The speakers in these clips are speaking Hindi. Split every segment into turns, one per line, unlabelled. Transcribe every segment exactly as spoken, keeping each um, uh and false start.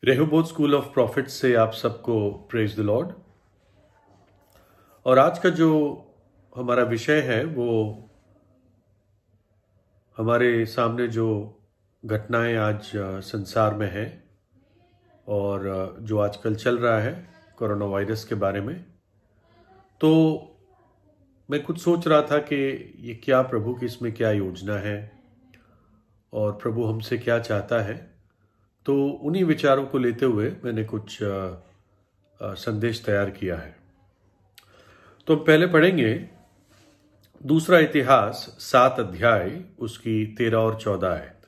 रेहोबोथ स्कूल ऑफ प्रॉफिट से आप सबको प्रेज द लॉर्ड। और आज का जो हमारा विषय है वो हमारे सामने जो घटनाएं आज संसार में हैं और जो आजकल चल रहा है कोरोना वायरस के बारे में, तो मैं कुछ सोच रहा था कि ये क्या प्रभु की इसमें क्या योजना है और प्रभु हमसे क्या चाहता है। तो उन्हीं विचारों को लेते हुए मैंने कुछ आ, आ, संदेश तैयार किया है। तो हम पहले पढ़ेंगे दूसरा इतिहास सात अध्याय उसकी तेरह और चौदह आयत।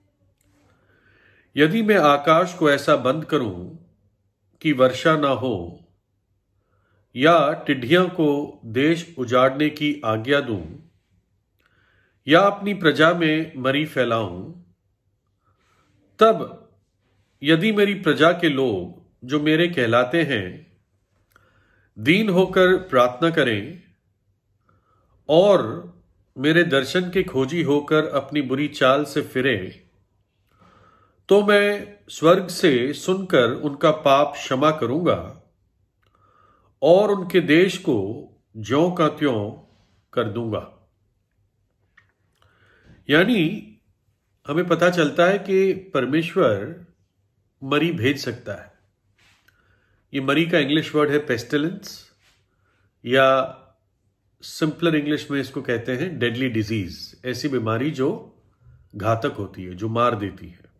यदि मैं आकाश को ऐसा बंद करूं कि वर्षा ना हो, या टिड्डियों को देश उजाड़ने की आज्ञा दूं, या अपनी प्रजा में मरी फैलाऊं, तब यदि मेरी प्रजा के लोग जो मेरे कहलाते हैं दीन होकर प्रार्थना करें और मेरे दर्शन के खोजी होकर अपनी बुरी चाल से फिरे, तो मैं स्वर्ग से सुनकर उनका पाप क्षमा करूंगा और उनके देश को ज्यों का त्यों कर दूंगा। यानी हमें पता चलता है कि परमेश्वर मरी भेज सकता है। ये मरी का इंग्लिश वर्ड है पेस्टिलेंस, या सिंपलर इंग्लिश में इसको कहते हैं डेडली डिजीज, ऐसी बीमारी जो घातक होती है, जो मार देती है।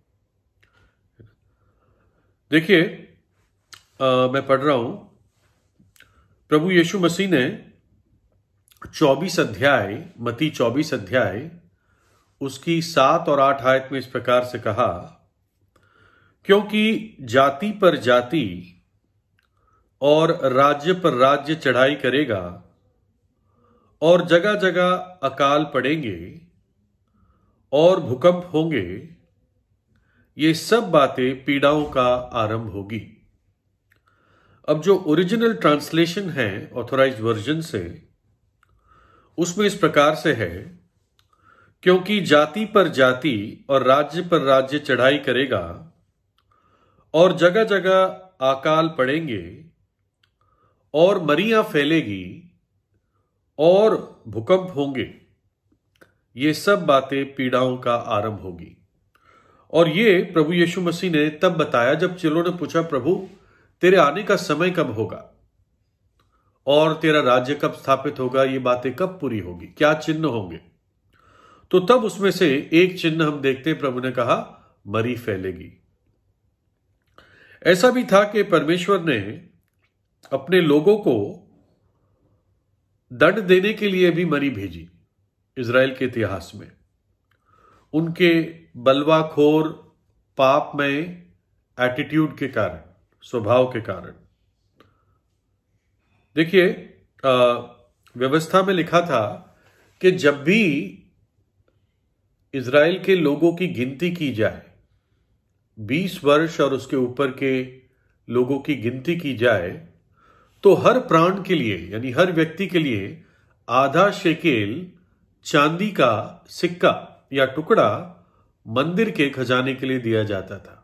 देखिए, मैं पढ़ रहा हूं, प्रभु यीशु मसीह ने चौबीस अध्याय मत्ती चौबीस अध्याय उसकी सात और आठ आयत में इस प्रकार से कहा, क्योंकि जाति पर जाति और राज्य पर राज्य चढ़ाई करेगा और जगह जगह अकाल पड़ेंगे और भूकंप होंगे, ये सब बातें पीड़ाओं का आरंभ होगी। अब जो ओरिजिनल ट्रांसलेशन है ऑथोराइज्ड वर्जन से, उसमें इस प्रकार से है, क्योंकि जाति पर जाति और राज्य पर राज्य चढ़ाई करेगा और जगह जगह अकाल पड़ेंगे और मरियां फैलेगी और भूकंप होंगे, ये सब बातें पीड़ाओं का आरंभ होगी। और ये प्रभु यीशु मसीह ने तब बताया जब चेलों ने पूछा, प्रभु तेरे आने का समय कब होगा और तेरा राज्य कब स्थापित होगा, ये बातें कब पूरी होगी, क्या चिन्ह होंगे। तो तब उसमें से एक चिन्ह हम देखते हैं, प्रभु ने कहा मरी फैलेगी। ऐसा भी था कि परमेश्वर ने अपने लोगों को दंड देने के लिए भी मरी भेजी। इज़राइल के इतिहास में उनके बलवाखोर पापमय एटीट्यूड के कारण, स्वभाव के कारण। देखिए, व्यवस्था में लिखा था कि जब भी इज़राइल के लोगों की गिनती की जाए, बीस वर्ष और उसके ऊपर के लोगों की गिनती की जाए, तो हर प्राण के लिए, यानी हर व्यक्ति के लिए आधा शेकेल चांदी का सिक्का या टुकड़ा मंदिर के खजाने के लिए दिया जाता था।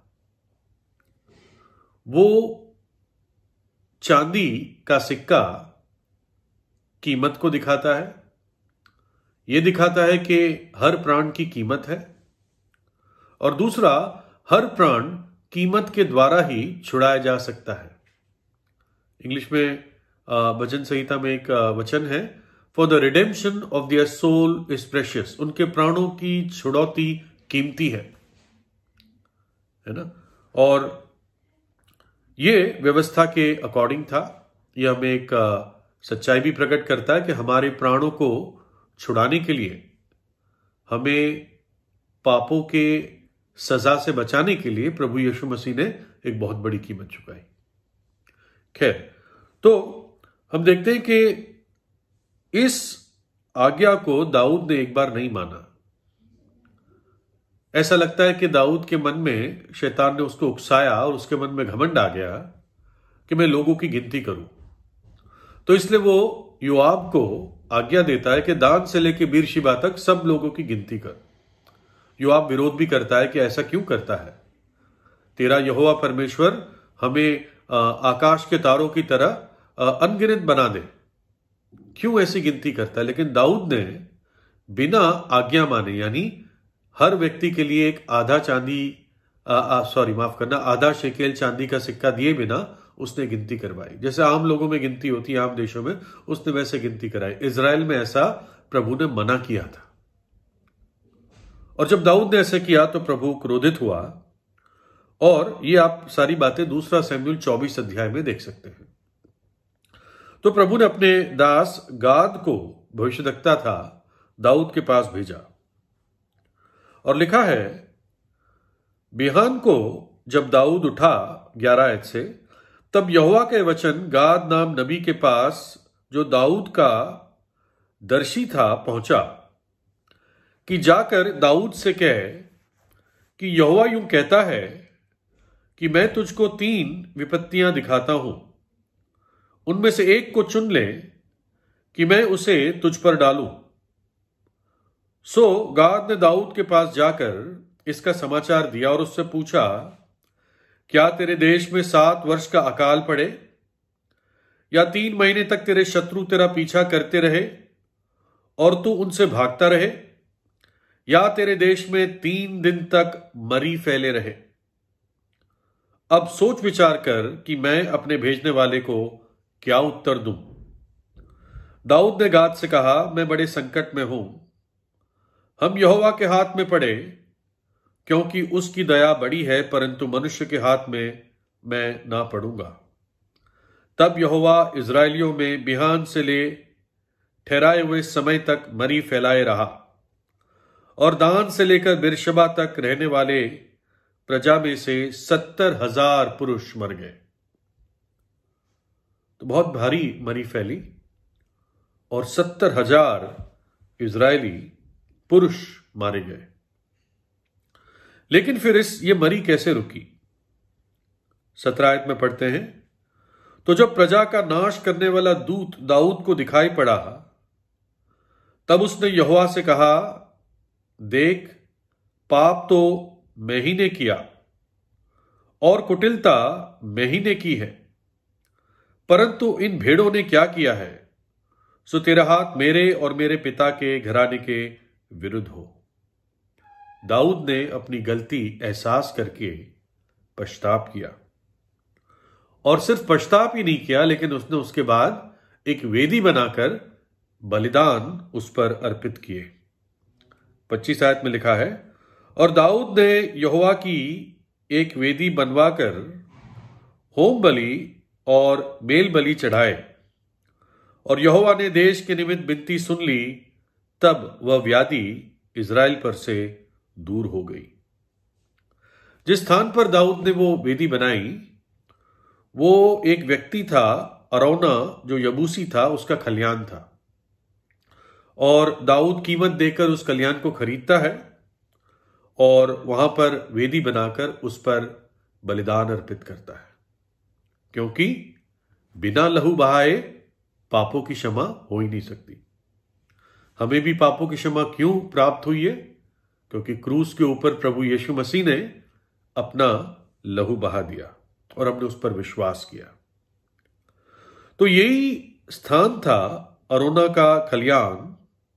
वो चांदी का सिक्का कीमत को दिखाता है, ये दिखाता है कि हर प्राण की कीमत है, और दूसरा, हर प्राण कीमत के द्वारा ही छुड़ाया जा सकता है। इंग्लिश में भजन संहिता में एक वचन है, for the redemption of their soul is precious, उनके प्राणों की छुड़ौती कीमती है, है ना। और ये व्यवस्था के अकॉर्डिंग था। यह हमें एक सच्चाई भी प्रकट करता है कि हमारे प्राणों को छुड़ाने के लिए, हमें पापों के सजा से बचाने के लिए प्रभु यीशु मसीह ने एक बहुत बड़ी कीमत चुकाई। खैर, तो हम देखते हैं कि इस आज्ञा को दाऊद ने एक बार नहीं माना। ऐसा लगता है कि दाऊद के मन में शैतान ने उसको उकसाया और उसके मन में घमंड आ गया कि मैं लोगों की गिनती करूं। तो इसलिए वो योआब को आज्ञा देता है कि दान से लेकर बीरशिबा तक सब लोगों की गिनती कर। योआब विरोध भी करता है कि ऐसा क्यों करता है, तेरा यहोवा परमेश्वर हमें आकाश के तारों की तरह अनगिनत बना दे। क्यों ऐसी गिनती करता है? लेकिन दाऊद ने बिना आज्ञा माने, यानी हर व्यक्ति के लिए एक आधा चांदी सॉरी माफ करना आधा शेकेल चांदी का सिक्का दिए बिना उसने गिनती करवाई। जैसे आम लोगों में गिनती होती है, आम देशों में, उसने वैसे गिनती कराई। इजराइल में ऐसा प्रभु ने मना किया था, और जब दाऊद ने ऐसे किया तो प्रभु क्रोधित हुआ। और ये आप सारी बातें दूसरा शमूएल चौबीस अध्याय में देख सकते हैं। तो प्रभु ने अपने दास गाद को, भविष्यद्वक्ता था, दाऊद के पास भेजा और लिखा है, बिहान को जब दाऊद उठा, ग्यारह आयत से, तब यहोवा के वचन गाद नाम नबी के पास, जो दाऊद का दर्शी था, पहुंचा कि जाकर दाऊद से कह कि यहोवा यूं कहता है कि मैं तुझको तीन विपत्तियां दिखाता हूं, उनमें से एक को चुन ले कि मैं उसे तुझ पर डालूं। सो गाद ने दाऊद के पास जाकर इसका समाचार दिया और उससे पूछा, क्या तेरे देश में सात वर्ष का अकाल पड़े, या तीन महीने तक तेरे शत्रु तेरा पीछा करते रहे और तू उनसे भागता रहे, या तेरे देश में तीन दिन तक मरी फैले रहे? अब सोच विचार कर कि मैं अपने भेजने वाले को क्या उत्तर दूं। दाऊद ने गाद से कहा, मैं बड़े संकट में हूं, हम यहोवा के हाथ में पड़े, क्योंकि उसकी दया बड़ी है, परंतु मनुष्य के हाथ में मैं ना पड़ूंगा। तब यहोवा इजराइलियों में बिहान से ले ठहराए हुए समय तक मरी फैलाए रहा, और दान से लेकर बिरशबा तक रहने वाले प्रजा में से सत्तर हजार पुरुष मर गए। तो बहुत भारी मरी फैली और सत्तर हजार इजरायली पुरुष मारे गए। लेकिन फिर इस ये मरी कैसे रुकी? सत्रह आयत में पढ़ते हैं, तो जब प्रजा का नाश करने वाला दूत दाऊद को दिखाई पड़ा, तब उसने यहोवा से कहा, देख, पाप तो मैं ही ने किया और कुटिलता मैं ही ने की है, परंतु इन भेड़ों ने क्या किया है, सो तेरा हाथ मेरे और मेरे पिता के घराने के विरुद्ध हो। दाऊद ने अपनी गलती एहसास करके पछताप किया, और सिर्फ पछताप ही नहीं किया, लेकिन उसने उसके बाद एक वेदी बनाकर बलिदान उस पर अर्पित किए। पच्चीस आयत में लिखा है, और दाऊद ने यहोवा की एक वेदी बनवाकर होम बलि और मेल बलि चढ़ाए, और यहोवा ने देश के निमित्त विनती सुन ली, तब वह व्याधि इजराइल पर से दूर हो गई। जिस स्थान पर दाऊद ने वो वेदी बनाई, वो एक व्यक्ति था, अरौना, जो यबूसी था, उसका खलियान था, और दाऊद कीमत देकर उस खलियान को खरीदता है और वहां पर वेदी बनाकर उस पर बलिदान अर्पित करता है, क्योंकि बिना लहू बहाए पापों की क्षमा हो ही नहीं सकती। हमें भी पापों की क्षमा क्यों प्राप्त हुई है? क्योंकि क्रूस के ऊपर प्रभु यीशु मसीह ने अपना लहू बहा दिया और हमने उस पर विश्वास किया। तो यही स्थान था, अरोना का खलियान,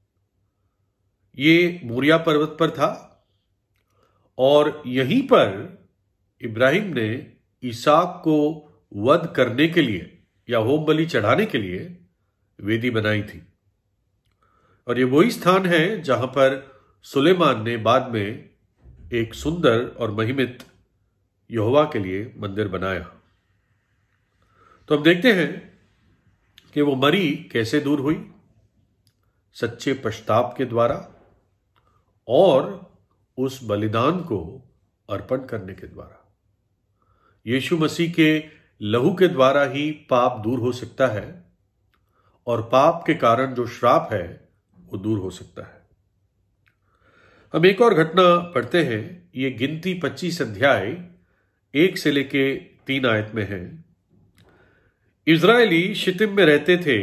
ये मोरिया पर्वत पर था, और यहीं पर इब्राहिम ने इसहाक को वध करने के लिए या होम बलि चढ़ाने के लिए वेदी बनाई थी। और ये वही स्थान है जहां पर सुलेमान ने बाद में एक सुंदर और महिमित यहोवा के लिए मंदिर बनाया। तो हम देखते हैं कि वो मरी कैसे दूर हुई, सच्चे पश्चाताप के द्वारा और उस बलिदान को अर्पण करने के द्वारा। यीशु मसीह के लहू के द्वारा ही पाप दूर हो सकता है, और पाप के कारण जो श्राप है वो दूर हो सकता है। हम एक और घटना पढ़ते हैं। ये गिनती पच्चीस अध्याय एक से लेके तीन आयत में है। इजरायली शितिम में रहते थे,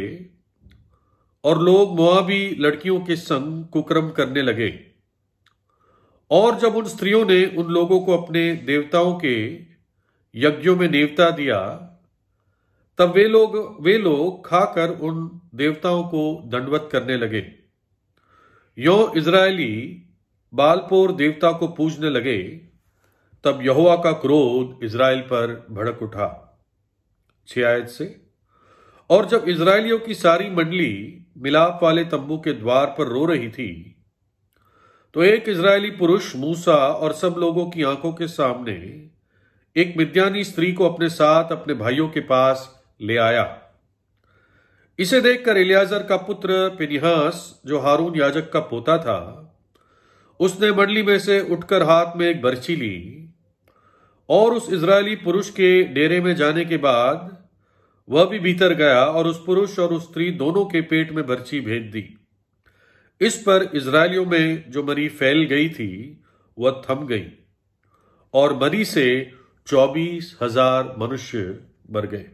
और लोग मोआबी लड़कियों के संग कुकर्म करने लगे, और जब उन स्त्रियों ने उन लोगों को अपने देवताओं के यज्ञों में नेवता दिया, तब वे लोग वे लोग खाकर उन देवताओं को दंडवत करने लगे। यो इजरायली बालपोर देवता को पूजने लगे। तब यहोवा का क्रोध इजराइल पर भड़क उठा। छह आयत से, और जब इजरायलियों की सारी मंडली मिलाप वाले तंबू के द्वार पर रो रही थी, तो एक इजरायली पुरुष मूसा और सब लोगों की आंखों के सामने एक मिद्यानी स्त्री को अपने साथ अपने भाइयों के पास ले आया। इसे देखकर एलियाजर का पुत्र पिनिहास, जो हारून याजक का पोता था, उसने मंडली में से उठकर हाथ में एक बर्छी ली और उस इजरायली पुरुष के डेरे में जाने के बाद वह भी भीतर गया और उस पुरुष और उस स्त्री दोनों के पेट में बर्छी भेज दी। इस पर इजरायलियों में जो मरी फैल गई थी वह थम गई और मरी से चौबीस हजार मनुष्य मर गए।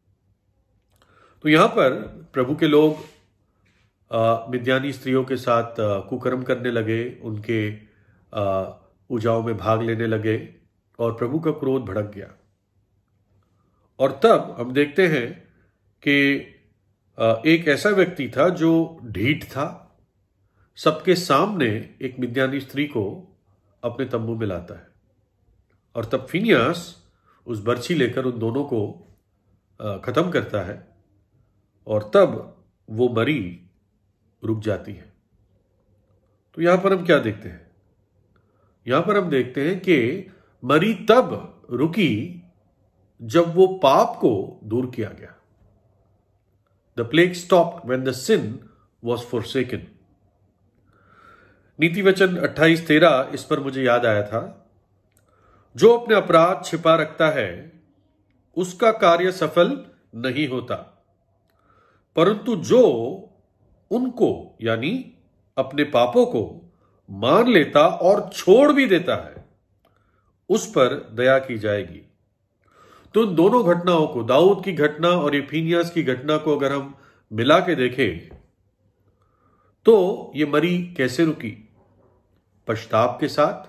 तो यहां पर प्रभु के लोग मिद्यानी स्त्रियों के साथ कुकर्म करने लगे, उनके पूजाओं में भाग लेने लगे और प्रभु का क्रोध भड़क गया। और तब हम देखते हैं कि एक ऐसा व्यक्ति था जो ढीठ था, सबके सामने एक मिद्यानी स्त्री को अपने तंबू में लाता है और तब फिनियास उस बर्छी लेकर उन दोनों को खत्म करता है और तब वो मरी रुक जाती है। तो यहां पर हम क्या देखते हैं? यहां पर हम देखते हैं कि मरी तब रुकी जब वो पाप को दूर किया गया। The plague stopped when the sin was forsaken. नीति वचन अट्ठाईस तेरह इस पर मुझे याद आया था। जो अपने अपराध छिपा रखता है उसका कार्य सफल नहीं होता, परंतु जो उनको यानी अपने पापों को मान लेता और छोड़ भी देता है उस पर दया की जाएगी। तो इन दोनों घटनाओं को, दाऊद की घटना और ये फिनियास की घटना को अगर हम मिला के देखें तो ये मरी कैसे रुकी? पश्चाताप के साथ,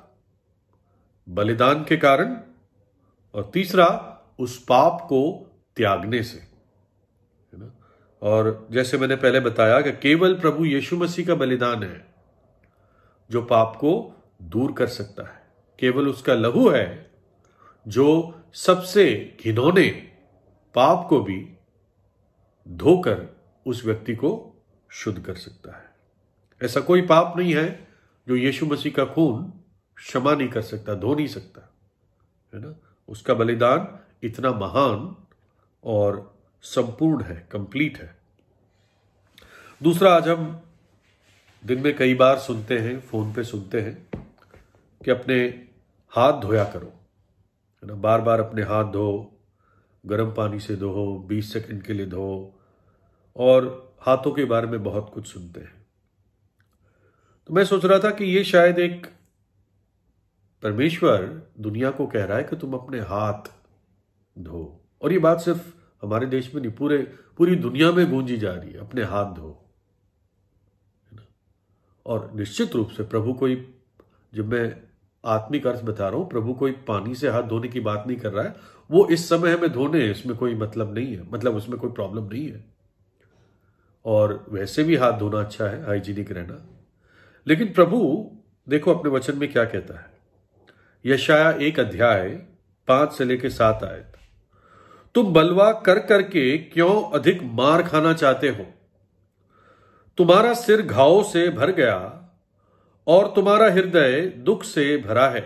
बलिदान के कारण, और तीसरा उस पाप को त्यागने से, है ना। और जैसे मैंने पहले बताया कि केवल प्रभु यीशु मसीह का बलिदान है जो पाप को दूर कर सकता है। केवल उसका लहू है जो सबसे घिनौने पाप को भी धोकर उस व्यक्ति को शुद्ध कर सकता है। ऐसा कोई पाप नहीं है जो यीशु मसीह का खून क्षमा नहीं कर सकता, धो नहीं सकता, है ना। उसका बलिदान इतना महान और संपूर्ण है, कंप्लीट है। दूसरा, आज हम दिन में कई बार सुनते हैं, फोन पे सुनते हैं कि अपने हाथ धोया करो, है ना। बार बार अपने हाथ धो, गर्म पानी से धो, बीस सेकंड के लिए धो, और हाथों के बारे में बहुत कुछ सुनते हैं। तो मैं सोच रहा था कि ये शायद एक परमेश्वर दुनिया को कह रहा है कि तुम अपने हाथ धो। और ये बात सिर्फ हमारे देश में नहीं, पूरे पूरी दुनिया में गूंजी जा रही है, अपने हाथ धो, है ना। और निश्चित रूप से प्रभु कोई, जब मैं आत्मिक अर्थ बता रहा हूं, प्रभु कोई पानी से हाथ धोने की बात नहीं कर रहा है। वो इस समय हमें धोने हैं, इसमें कोई मतलब नहीं है, मतलब उसमें कोई प्रॉब्लम नहीं है। और वैसे भी हाथ धोना अच्छा है, हाइजीनिक रहना। लेकिन प्रभु देखो अपने वचन में क्या कहता है। यशाया एक अध्याय पांच से लेकर सात आयत। तुम बलवा कर करके क्यों अधिक मार खाना चाहते हो? तुम्हारा सिर घावों से भर गया और तुम्हारा हृदय दुख से भरा है।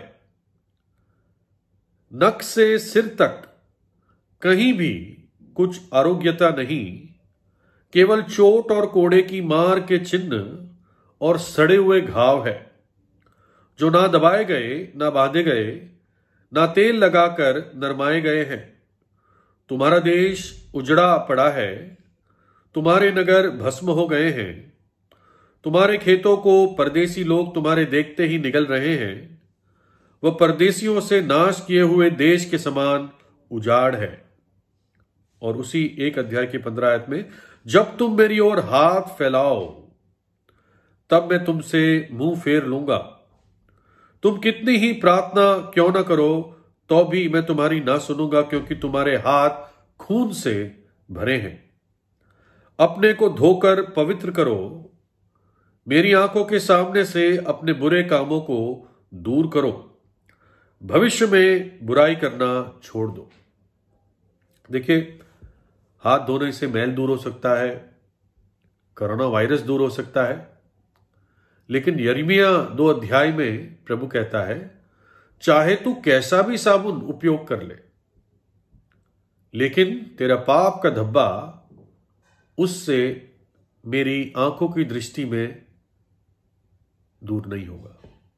नख से सिर तक कहीं भी कुछ आरोग्यता नहीं, केवल चोट और कोड़े की मार के चिन्ह और सड़े हुए घाव है, जो ना दबाए गए, ना बांधे गए, ना तेल लगाकर नरमाए गए हैं। तुम्हारा देश उजड़ा पड़ा है, तुम्हारे नगर भस्म हो गए हैं। तुम्हारे खेतों को परदेसी लोग तुम्हारे देखते ही निगल रहे हैं। वह परदेसियों से नाश किए हुए देश के समान उजाड़ है। और उसी एक अध्याय की पंद्रह आयत में, जब तुम मेरी ओर हाथ फैलाओ तब मैं तुमसे मुंह फेर लूंगा। तुम कितनी ही प्रार्थना क्यों ना करो तो भी मैं तुम्हारी ना सुनूंगा, क्योंकि तुम्हारे हाथ खून से भरे हैं। अपने को धोकर पवित्र करो, मेरी आंखों के सामने से अपने बुरे कामों को दूर करो, भविष्य में बुराई करना छोड़ दो। देखिए, हाथ धोने से मैल दूर हो सकता है, कोरोना वायरस दूर हो सकता है, लेकिन यिर्मयाह दो अध्याय में प्रभु कहता है, चाहे तू कैसा भी साबुन उपयोग कर ले, लेकिन तेरा पाप का धब्बा उससे मेरी आंखों की दृष्टि में दूर नहीं होगा।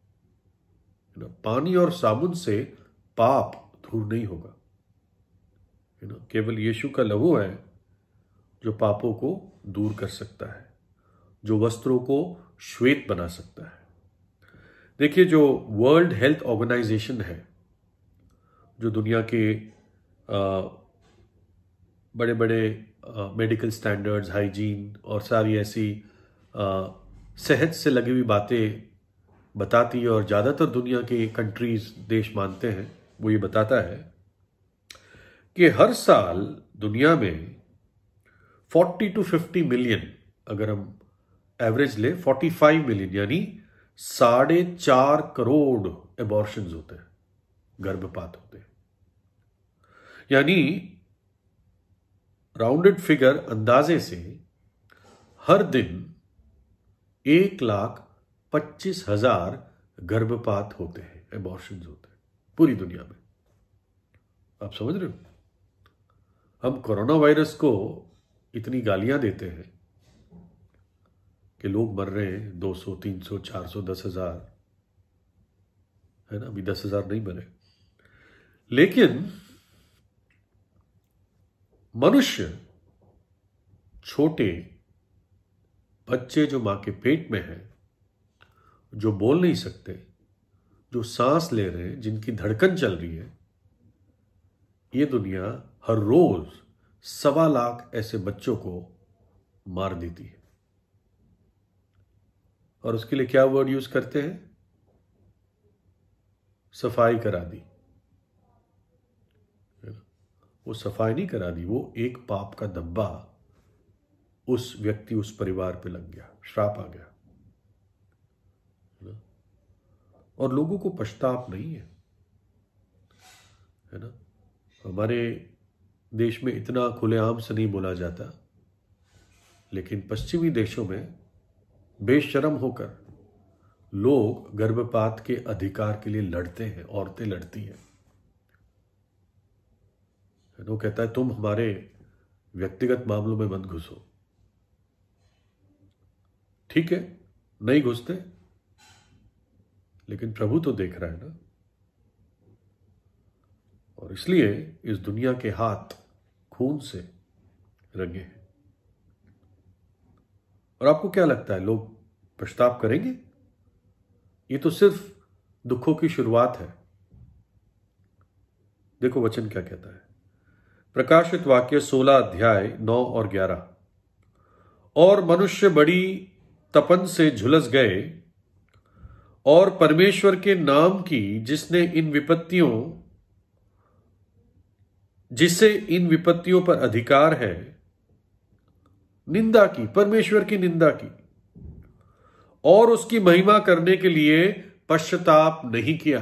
पानी और साबुन से पाप दूर नहीं होगा। है ना, केवल यीशु का लहू है जो पापों को दूर कर सकता है, जो वस्त्रों को श्वेत बना सकता है। देखिए, जो वर्ल्ड हेल्थ ऑर्गेनाइजेशन है, जो दुनिया के बड़े बड़े मेडिकल स्टैंडर्ड्स, हाइजीन और सारी ऐसी आ, सेहत से लगी हुई बातें बताती है, और ज़्यादातर दुनिया के कंट्रीज, देश मानते हैं, वो ये बताता है कि हर साल दुनिया में चालीस टू पचास मिलियन, अगर हम एवरेज ले पैंतालीस मिलियन, यानी साढ़े चार करोड़ एबॉर्शंस होते हैं, गर्भपात होते हैं। यानी राउंडेड फिगर अंदाजे से हर दिन एक लाख पच्चीस हजार गर्भपात होते हैं, एबॉर्शंस होते हैं पूरी दुनिया में। आप समझ रहे हो? हम कोरोना वायरस को इतनी गालियां देते हैं कि लोग मर रहे हैं, दो सौ, तीन सौ, चार सौ, दस हजार, है ना, अभी दस हजार नहीं मरे। लेकिन मनुष्य, छोटे बच्चे जो मां के पेट में हैं, जो बोल नहीं सकते, जो सांस ले रहे हैं, जिनकी धड़कन चल रही है, ये दुनिया हर रोज सवा लाख ऐसे बच्चों को मार देती है। और उसके लिए क्या वर्ड यूज करते हैं? सफाई करा दी। वो सफाई नहीं करा दी, वो एक पाप का धब्बा उस व्यक्ति, उस परिवार पे लग गया, श्राप आ गया। और लोगों को पछतावा नहीं है, है ना। हमारे देश में इतना खुलेआम से नहीं बोला जाता, लेकिन पश्चिमी देशों में बेशर्म होकर लोग गर्भपात के अधिकार के लिए लड़ते हैं, औरतें लड़ती हैं। वो कहता है, तुम हमारे व्यक्तिगत मामलों में मत घुसो। ठीक है, नहीं घुसते, लेकिन प्रभु तो देख रहा है ना। और इसलिए इस दुनिया के हाथ खून से रंगे हैं। और आपको क्या लगता है, लोग पछतावा करेंगे? ये तो सिर्फ दुखों की शुरुआत है। देखो वचन क्या कहता है, प्रकाशित वाक्य सोलह अध्याय नौ और ग्यारह। और मनुष्य बड़ी तपन से झुलस गए, और परमेश्वर के नाम की जिसने इन विपत्तियों जिसे इन विपत्तियों पर अधिकार है, निंदा की, परमेश्वर की निंदा की, और उसकी महिमा करने के लिए पश्चाताप नहीं किया,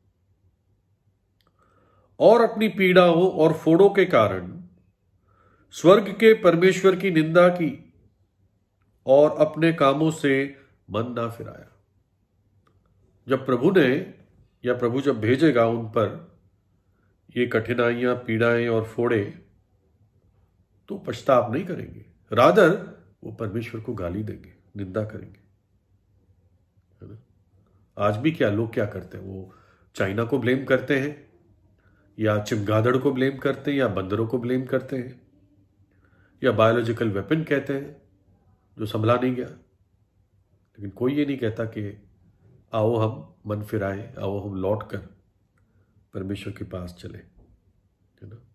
और अपनी पीड़ाओं और फोड़ों के कारण स्वर्ग के परमेश्वर की निंदा की, और अपने कामों से मन ना फिराया। जब प्रभु ने, या प्रभु जब भेजेगा उन पर ये कठिनाइयां, पीड़ाएं और फोड़े, तो पछतावा नहीं करेंगे, रादर वो परमेश्वर को गाली देंगे, निंदा करेंगे, है ना। आज भी क्या लोग क्या करते हैं, वो चाइना को ब्लेम करते हैं, या चमगादड़ को ब्लेम करते हैं, या बंदरों को ब्लेम करते हैं, या बायोलॉजिकल वेपन कहते हैं जो संभला नहीं गया। लेकिन कोई ये नहीं कहता कि आओ हम मन फिराएं, आओ हम लौट कर परमेश्वर के पास चले, है ना।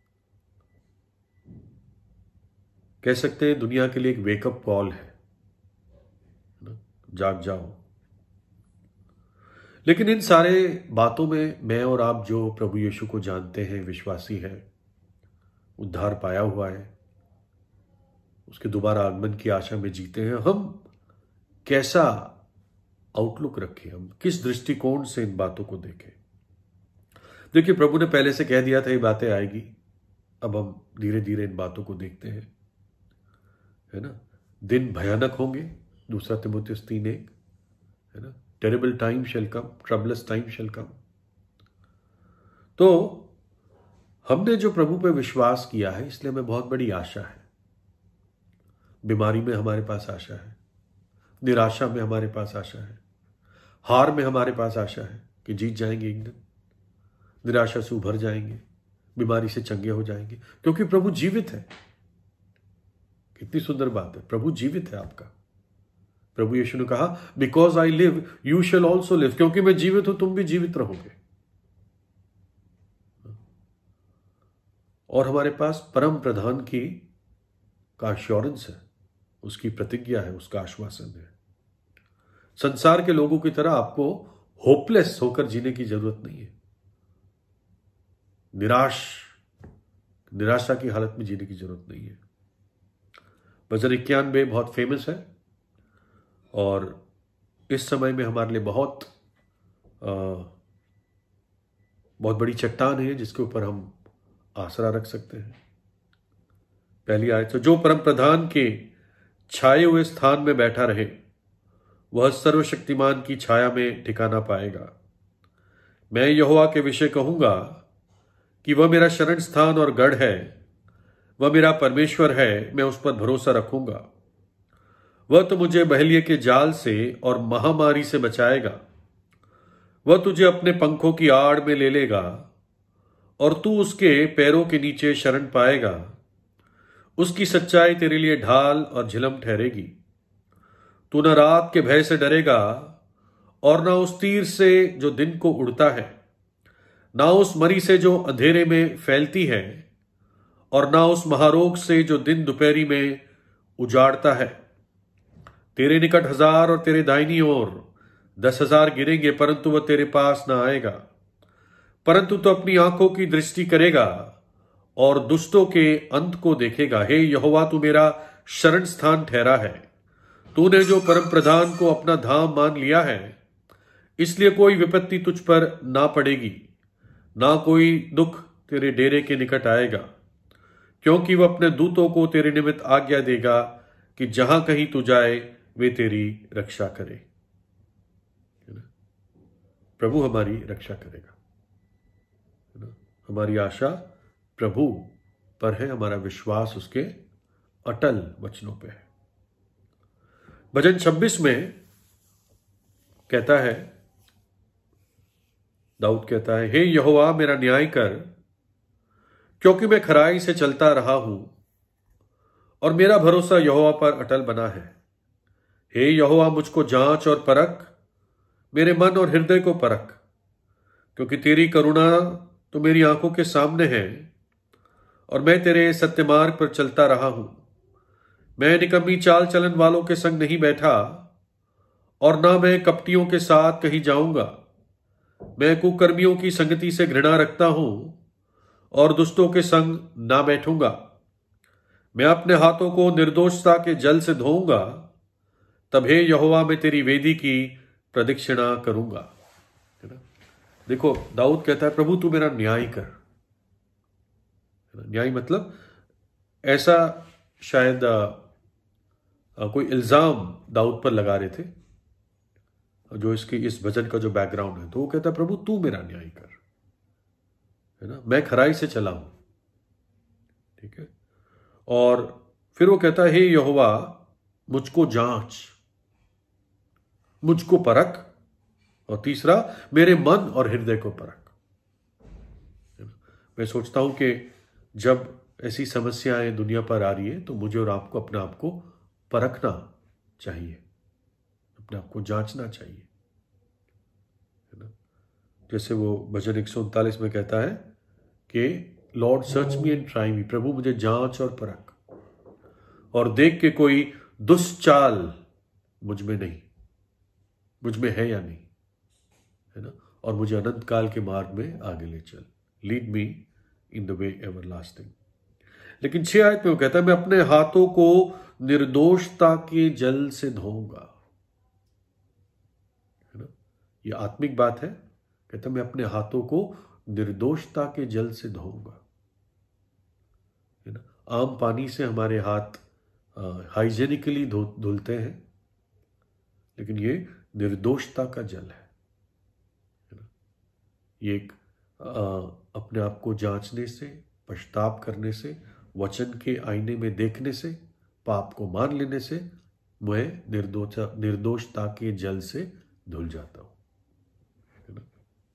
कह सकते हैं दुनिया के लिए एक वेकअप कॉल है ना, जाग जाओ। लेकिन इन सारे बातों में मैं और आप जो प्रभु यीशु को जानते हैं, विश्वासी हैं, उद्धार पाया हुआ है, उसके दोबारा आगमन की आशा में जीते हैं, हम कैसा आउटलुक रखें, हम किस दृष्टिकोण से इन बातों को देखें। देखिए, प्रभु ने पहले से कह दिया था ये बातें आएगी, अब हम धीरे धीरे इन बातों को देखते हैं, है ना। दिन भयानक होंगे, दूसरा तिमुथियुस तीन एक, है ना। Terrible time shall come, troublous time shall come. तो हमने जो प्रभु पे विश्वास किया है, इसलिए हमें बहुत बड़ी आशा है। बीमारी में हमारे पास आशा है, निराशा में हमारे पास आशा है, हार में हमारे पास आशा है कि जीत जाएंगे एक दिन, निराशा से उभर जाएंगे, बीमारी से चंगे हो जाएंगे, क्योंकि प्रभु जीवित है। कितनी सुंदर बात है, प्रभु जीवित है आपका। प्रभु यीशु ने कहा, because I live you shall also live, क्योंकि मैं जीवित हूं तुम भी जीवित रहोगे। और हमारे पास परम प्रधान की का एश्योरेंस है, उसकी प्रतिज्ञा है, उसका आश्वासन है। संसार के लोगों की तरह आपको होपलेस होकर जीने की जरूरत नहीं है, निराश निराशा की हालत में जीने की जरूरत नहीं है। भजन इक्यानवे बहुत फेमस है और इस समय में हमारे लिए बहुत आ, बहुत बड़ी चट्टान है जिसके ऊपर हम आसरा रख सकते हैं। पहली आयत, तो जो परम प्रधान के छाए हुए स्थान में बैठा रहे वह सर्वशक्तिमान की छाया में ठिकाना पाएगा। मैं यहोवा के विषय कहूंगा कि वह मेरा शरण स्थान और गढ़ है, वह मेरा परमेश्वर है, मैं उस पर भरोसा रखूंगा। वह तो मुझे बहेलिये के जाल से और महामारी से बचाएगा। वह तुझे अपने पंखों की आड़ में ले लेगा और तू उसके पैरों के नीचे शरण पाएगा। उसकी सच्चाई तेरे लिए ढाल और झिलम ठहरेगी। तू न रात के भय से डरेगा और न उस तीर से जो दिन को उड़ता है, ना उस मरी से जो अंधेरे में फैलती है, और ना उस महारोग से जो दिन दोपहरी में उजाड़ता है। तेरे निकट हजार और तेरे दाहिनी ओर दस हजार गिरेंगे, परंतु वह तेरे पास ना आएगा। परंतु तो अपनी आंखों की दृष्टि करेगा और दुष्टों के अंत को देखेगा। हे यहोवा, तू मेरा शरण स्थान ठहरा है। तूने जो परम प्रधान को अपना धाम मान लिया है, इसलिए कोई विपत्ति तुझ पर ना पड़ेगी, ना कोई दुख तेरे डेरे के निकट आएगा, क्योंकि वह अपने दूतों को तेरे निमित्त आज्ञा देगा कि जहां कहीं तू जाए वे तेरी रक्षा करे। प्रभु हमारी रक्षा करेगा, है ना। हमारी आशा प्रभु पर है, हमारा विश्वास उसके अटल वचनों पे है। भजन छब्बीस में कहता है, दाऊद कहता है, हे यहोवा मेरा न्याय कर, क्योंकि मैं खराई से चलता रहा हूं और मेरा भरोसा यहोवा पर अटल बना है। हे यहोवा, मुझको जांच और परख, मेरे मन और हृदय को परख, क्योंकि तेरी करुणा तो मेरी आंखों के सामने है और मैं तेरे सत्य मार्ग पर चलता रहा हूं। मैं निकम्मी चाल चलन वालों के संग नहीं बैठा और ना मैं कपटियों के साथ कहीं जाऊंगा। मैं कुकर्मियों की संगति से घृणा रखता हूं और दुष्टों के संग ना बैठूंगा। मैं अपने हाथों को निर्दोषता के जल से धोऊंगा, तब हे यहोवा मैं तेरी वेदी की प्रदक्षिणा करूंगा। है ना। देखो, दाऊद कहता है, प्रभु तू मेरा न्याय कर। न्याय मतलब ऐसा शायद आ, आ, कोई इल्जाम दाऊद पर लगा रहे थे जो इसकी इस भजन का जो बैकग्राउंड है, तो वो कहता है, प्रभु तू मेरा न्याय कर, है ना। मैं खराई से चला हूं, ठीक है। और फिर वो कहता है, हे यहोवा मुझको जांच, मुझको परख, और तीसरा मेरे मन और हृदय को परख। मैं सोचता हूं कि जब ऐसी समस्याएं दुनिया पर आ रही है तो मुझे और आपको अपने आप को परखना चाहिए, अपने आप को जांचना चाहिए, है ना। जैसे वो भजन एक सौ उनतालीस में कहता है कि Lord search me and try me, प्रभु मुझे जांच और परख और देख के कोई दुष्चाल मुझ में नहीं, मुझ में है या नहीं, है ना, और मुझे अनंत काल के मार्ग में आगे ले चल, lead me in the way everlasting. लेकिन छह आयत में वो कहता है मैं अपने हाथों को निर्दोषता के जल से धोऊंगा, है ना, ये आत्मिक बात है। कहता है मैं अपने हाथों को निर्दोषता के जल से धोऊंगा, है ना। आम पानी से हमारे हाथ हाइजेनिकली धुलते हैं, लेकिन ये निर्दोषता का जल है, है ना। ये एक आ, अपने आप को जांचने से, पश्चाताप करने से, वचन के आईने में देखने से, पाप को मान लेने से मैं निर्दोष निर्दोषता के जल से धुल जाता हूं, है ना।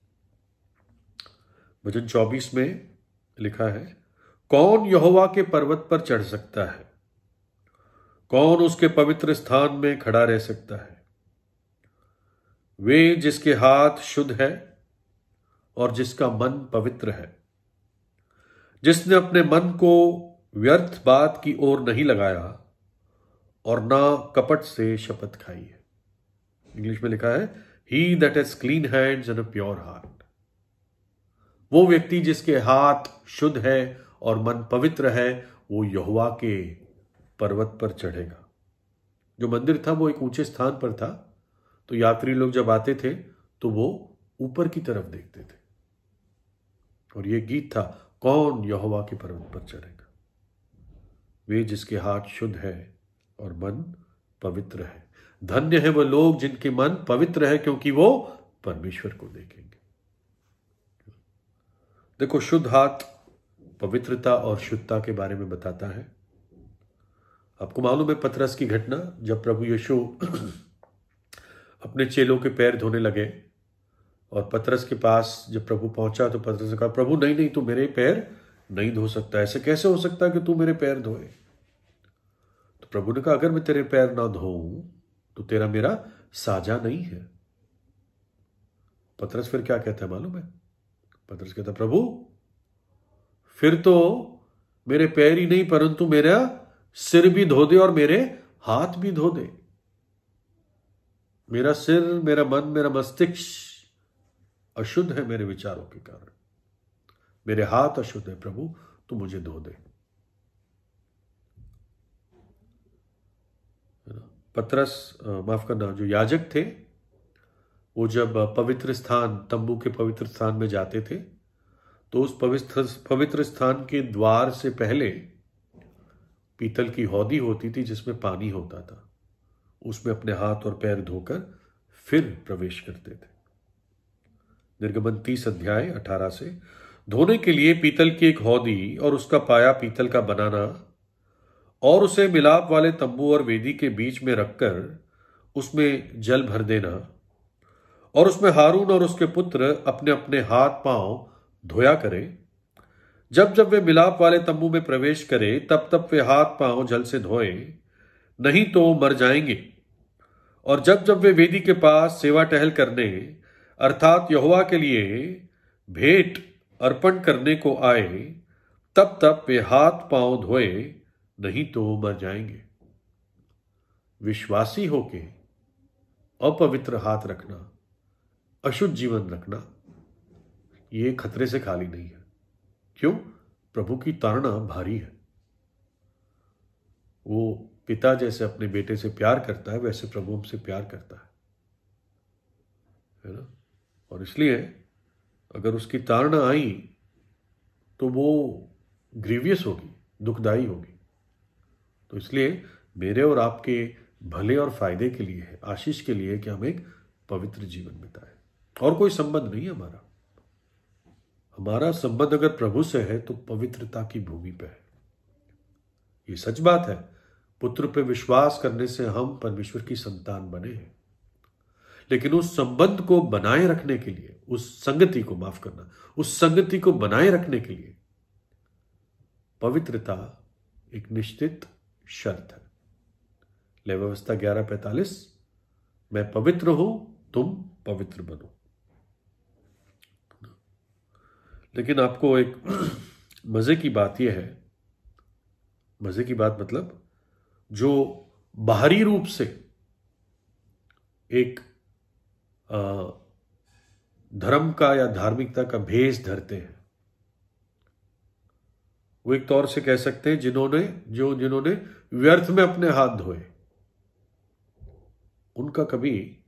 वचन चौबीस में लिखा है, कौन यहोवा के पर्वत पर चढ़ सकता है, कौन उसके पवित्र स्थान में खड़ा रह सकता है। वे जिसके हाथ शुद्ध है और जिसका मन पवित्र है, जिसने अपने मन को व्यर्थ बात की ओर नहीं लगाया और ना कपट से शपथ खाई है। इंग्लिश में लिखा है, he that has clean hands and a pure heart. वो व्यक्ति जिसके हाथ शुद्ध है और मन पवित्र है, वो यहोवा के पर्वत पर चढ़ेगा। जो मंदिर था वो एक ऊंचे स्थान पर था, तो यात्री लोग जब आते थे तो वो ऊपर की तरफ देखते थे, और ये गीत था, कौन यहोवा के पर्वत पर चढ़ेगा। वे जिसके हाथ शुद्ध है और मन पवित्र है। धन्य है वो लोग जिनके मन पवित्र है, क्योंकि वो परमेश्वर को देखेंगे। देखो, शुद्ध हाथ पवित्रता और शुद्धता के बारे में बताता है। आपको मालूम है पतरस की घटना, जब प्रभु यीशु अपने चेलों के पैर धोने लगे और पतरस के पास जब प्रभु पहुंचा तो पतरस ने कहा, प्रभु नहीं नहीं, तू मेरे पैर नहीं धो सकता, ऐसे कैसे हो सकता है कि तू मेरे पैर धोए। तो प्रभु ने कहा, अगर मैं तेरे पैर ना धोऊं तो तेरा मेरा साझा नहीं है। पतरस फिर क्या कहता है मालूम है? पतरस कहता, प्रभु फिर तो मेरे पैर ही नहीं परंतु मेरा सिर भी धो दे और मेरे हाथ भी धो दे। मेरा सिर, मेरा मन, मेरा मस्तिष्क अशुद्ध है मेरे विचारों के कारण, मेरे हाथ अशुद्ध है, प्रभु तू मुझे धो दे। पतरस, माफ करना, जो याजक थे, वो जब पवित्र स्थान, तंबू के पवित्र स्थान में जाते थे तो उस पवित्र पवित्र स्थान के द्वार से पहले पीतल की हौदी होती थी जिसमें पानी होता था। उसमें अपने हाथ और पैर धोकर फिर प्रवेश करते थे। निर्गमन तीस अध्याय अठारह से, धोने के लिए पीतल की एक हौदी और उसका पाया पीतल का बनाना और उसे मिलाप वाले तंबू और वेदी के बीच में रखकर उसमें जल भर देना और उसमें हारून और उसके पुत्र अपने अपने हाथ पांव धोया करें। जब जब वे मिलाप वाले तंबू में प्रवेश करें तब तब वे हाथ पांव जल से धोए, नहीं तो मर जाएंगे। और जब जब वे वेदी के पास सेवा टहल करने अर्थात यहोवा के लिए भेंट अर्पण करने को आए तब तब वे हाथ पांव धोए, नहीं तो मर जाएंगे। विश्वासी होके अपवित्र हाथ रखना, अशुद्ध जीवन रखना, ये खतरे से खाली नहीं है। क्यों? प्रभु की ताड़ना भारी है। वो पिता जैसे अपने बेटे से प्यार करता है वैसे प्रभु हमसे प्यार करता है, है ना। और इसलिए अगर उसकी ताड़ना आई तो वो ग्रीवियस होगी, दुखदाई होगी। तो इसलिए मेरे और आपके भले और फायदे के लिए है, आशीष के लिए, कि हम एक पवित्र जीवन बिताएं। और कोई संबंध नहीं है हमारा। हमारा संबंध अगर प्रभु से है तो पवित्रता की भूमि पे है। ये सच बात है। पुत्र पे विश्वास करने से हम परमेश्वर की संतान बने हैं, लेकिन उस संबंध को बनाए रखने के लिए, उस संगति को, माफ करना, उस संगति को बनाए रखने के लिए पवित्रता एक निश्चित शर्त है। लेवी व्यवस्था ग्यारह पैंतालीस, मैं पवित्र हूं, तुम पवित्र बनो। लेकिन आपको एक मजे की बात यह है, मजे की बात मतलब जो बाहरी रूप से एक आ, धर्म का या धार्मिकता का भेष धरते हैं। वो एक तौर से कह सकते हैं जिन्होंने जो जिन्होंने व्यर्थ में अपने हाथ धोए, उनका कभी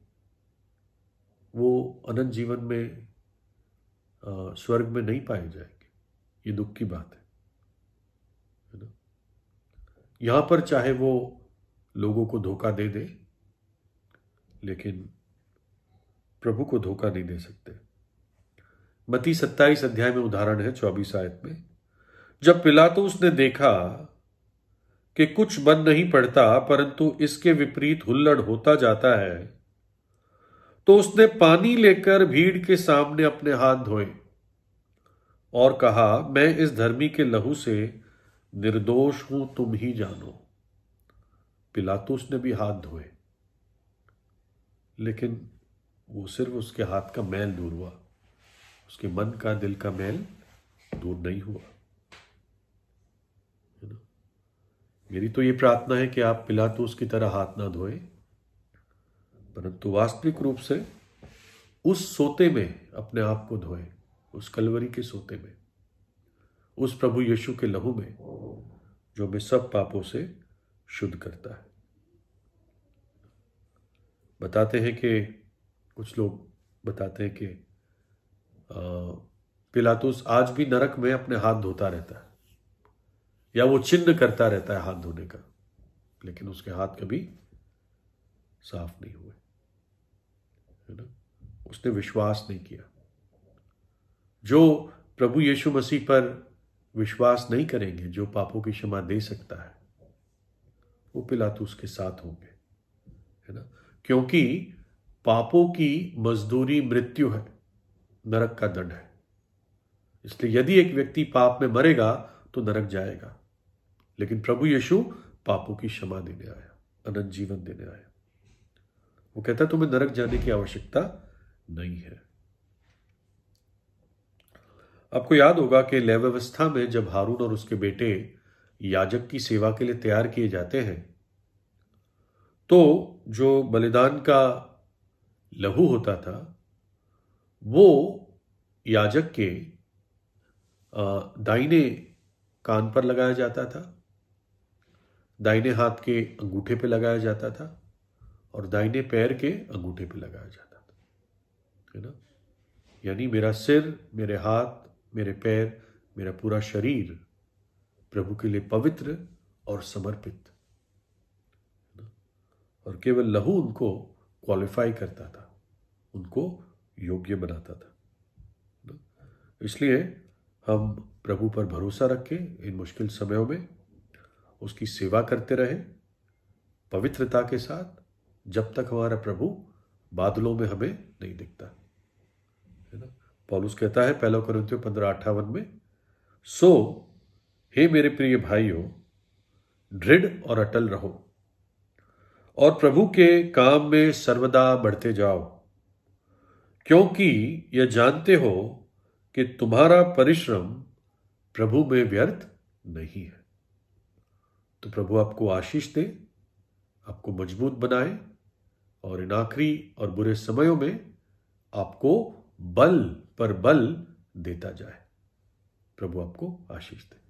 वो अनंत जीवन में आ, स्वर्ग में नहीं पाए जाएंगे। ये दुख की बात है, है ना। यहां पर चाहे वो लोगों को धोखा दे दे, लेकिन प्रभु को धोखा नहीं दे सकते। मत्ती सत्ताईस अध्याय में उदाहरण है, चौबीस आयत में, जब पिलातुस ने देखा कि कुछ बन नहीं पड़ता परंतु इसके विपरीत हुल्लड़ होता जाता है, तो उसने पानी लेकर भीड़ के सामने अपने हाथ धोए और कहा, मैं इस धर्मी के लहू से निर्दोष हूं, तुम ही जानो। पिलातुस ने भी हाथ धोए, लेकिन वो सिर्फ उसके हाथ का मैल दूर हुआ, उसके मन का, दिल का मैल दूर नहीं हुआ, है ना। मेरी तो ये प्रार्थना है कि आप पिलातुस की तरह हाथ ना धोए, परंतु वास्तविक रूप से उस सोते में अपने आप को धोए, उस कलवरी के सोते में, उस प्रभु यीशु के लहू में जो हमें सब पापों से शुद्ध करता है। बताते हैं कि कुछ लोग बताते हैं कि पिलातुस आज भी नरक में अपने हाथ धोता रहता है, या वो चिन्ह करता रहता है हाथ धोने का, लेकिन उसके हाथ कभी साफ नहीं हुए, है ना। उसने विश्वास नहीं किया। जो प्रभु यीशु मसीह पर विश्वास नहीं करेंगे, जो पापों की क्षमा दे सकता है, वो पिलातुस के साथ होंगे, है ना। क्योंकि पापों की मजदूरी मृत्यु है, नरक का दंड है। इसलिए यदि एक व्यक्ति पाप में मरेगा तो नरक जाएगा, लेकिन प्रभु यीशु पापों की क्षमा देने आया, अनंत जीवन देने आया। वो कहता है तुम्हें नरक जाने की आवश्यकता नहीं है। आपको याद होगा कि लय व्यवस्था में जब हारून और उसके बेटे याजक की सेवा के लिए तैयार किए जाते हैं, तो जो बलिदान का लहू होता था वो याजक के दाहिने कान पर लगाया जाता था, दाहिने हाथ के अंगूठे पे लगाया जाता था और दाहिने पैर के अंगूठे पे लगाया जाता था, है ना। यानी मेरा सिर, मेरे हाथ, मेरे पैर, मेरा पूरा शरीर प्रभु के लिए पवित्र और समर्पित, और केवल लहू उनको क्वालिफाई करता था, उनको योग्य बनाता था। इसलिए हम प्रभु पर भरोसा रखें, इन मुश्किल समयों में उसकी सेवा करते रहें पवित्रता के साथ, जब तक हमारा प्रभु बादलों में हमें नहीं दिखता, है ना। पौलुस कहता है पहला कोरिन्थियों पंद्रह अट्ठावन में, सो हे मेरे प्रिय भाइयों, दृढ़ और अटल रहो और प्रभु के काम में सर्वदा बढ़ते जाओ, क्योंकि यह जानते हो कि तुम्हारा परिश्रम प्रभु में व्यर्थ नहीं है। तो प्रभु आपको आशीष दे, आपको मजबूत बनाए और इन आखिरी और बुरे समयों में आपको बल पर बल देता जाए। प्रभु आपको आशीष दे।